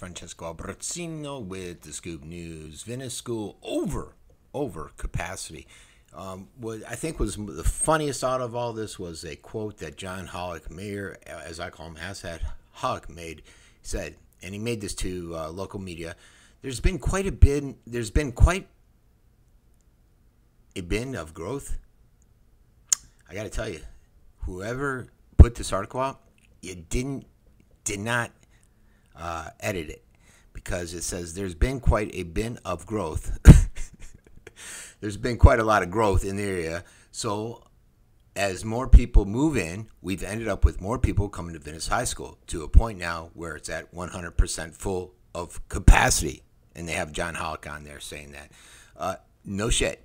Francesco Abbruzzino with the Scoop News. Venice School over capacity. What I think was the funniest out of all this was a quote that John Hollick, mayor, as I call him, Assad Hollick, made. He said, and he made this to local media. There's been quite a bin of growth. I got to tell you, whoever put this article out, you did not edit it, because it says there's been quite a bin of growth. There's been quite a lot of growth in the area. So as more people move in, we've ended up with more people coming to Venice High School, to a point now where it's at 100% full of capacity. And they have John Hollick on there saying that. No shit.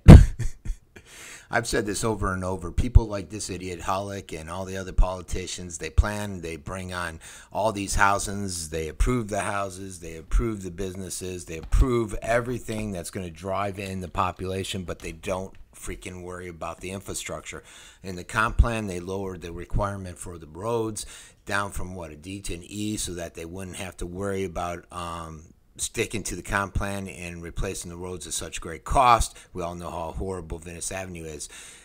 I've said this over and over. People like this idiot Hollick and all the other politicians, they plan, they bring on all these houses, they approve the houses, they approve the businesses, they approve everything that's going to drive in the population, but they don't freaking worry about the infrastructure. In the comp plan, they lowered the requirement for the roads down from a D to an E, so that they wouldn't have to worry about sticking to the comp plan and replacing the roads at such great cost. We all know how horrible Venice Avenue is.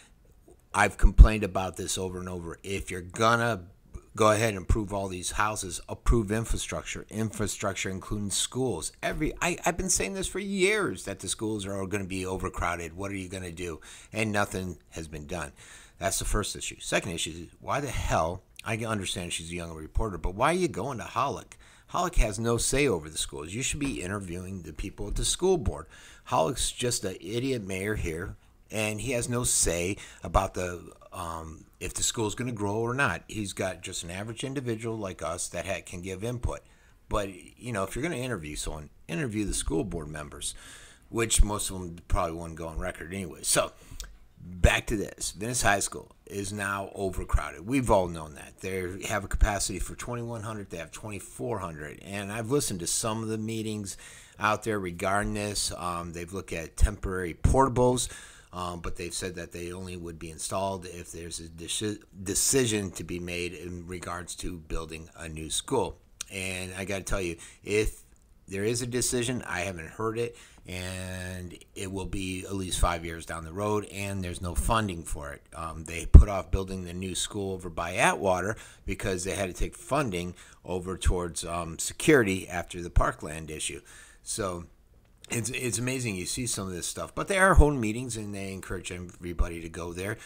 I've complained about this over and over. If you're gonna go ahead and approve all these houses, approve infrastructure including schools. I've been saying this for years, that the schools are going to be overcrowded. What are you going to do? And nothing has been done. That's the first issue. Second issue is, why the hell, I understand she's a young reporter, but why are you going to Hollick? Hollick has no say over the schools. You should be interviewing the people at the school board. Hollick's just an idiot mayor here, and he has no say about the if the school's going to grow or not. He's got just an average individual like us that can give input. But, you know, if you're going to interview someone, interview the school board members, which most of them probably wouldn't go on record anyway. So, back to this. Venice High School is now overcrowded. We've all known that. They have a capacity for 2,100. They have 2,400. And I've listened to some of the meetings out there regarding this. They've looked at temporary portables, but they've said that they only would be installed if there's a decision to be made in regards to building a new school. And I got to tell you, if there is a decision, I haven't heard it, and it will be at least 5 years down the road, and there's no funding for it. They put off building the new school over by Atwater because they had to take funding over towards security after the parkland issue. So it's amazing you see some of this stuff. But they are holding meetings, and they encourage everybody to go there.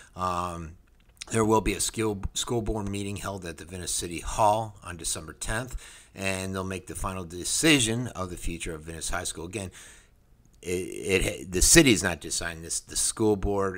There will be a school board meeting held at the Venice City Hall on December 10th, and they'll make the final decision of the future of Venice High School. Again, the city's not deciding this. The school board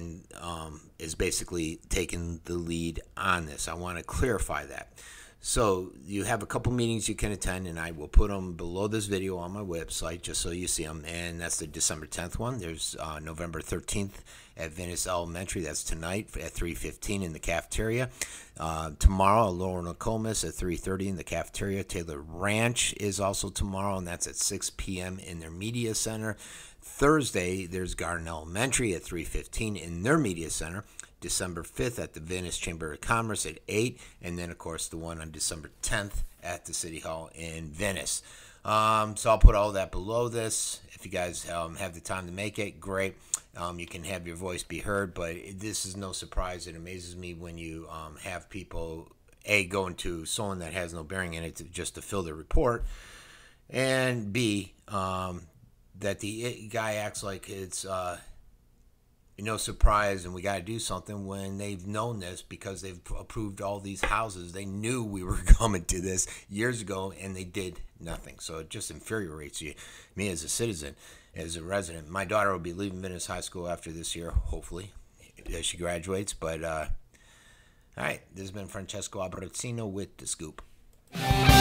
is basically taking the lead on this. I want to clarify that. So you have a couple meetings you can attend, and I will put them below this video on my website just so you see them. And that's the December 10th one. There's November 13th at Venice Elementary. That's tonight at 3:15 in the cafeteria. Tomorrow, Lower Nokomis at 3:30 in the cafeteria. Taylor Ranch is also tomorrow, and that's at 6 p.m. in their media center. Thursday, there's Garden Elementary at 3:15 in their media center. December 5th at the Venice Chamber of Commerce at 8, and then, of course, the one on December 10th at the City Hall in Venice. So I'll put all that below this. If you guys have the time to make it, great. You can have your voice be heard, but this is no surprise. It amazes me when you have people, A, going to someone that has no bearing in it just to fill their report, and B, that the guy acts like it's no surprise and we got to do something when they've known this because they've approved all these houses. They knew we were coming to this years ago, and they did nothing. So it just infuriates me as a citizen, as a resident. My daughter will be leaving Venice High School after this year, hopefully, as she graduates. But, all right, this has been Francesco Abbruzzino with The Scoop.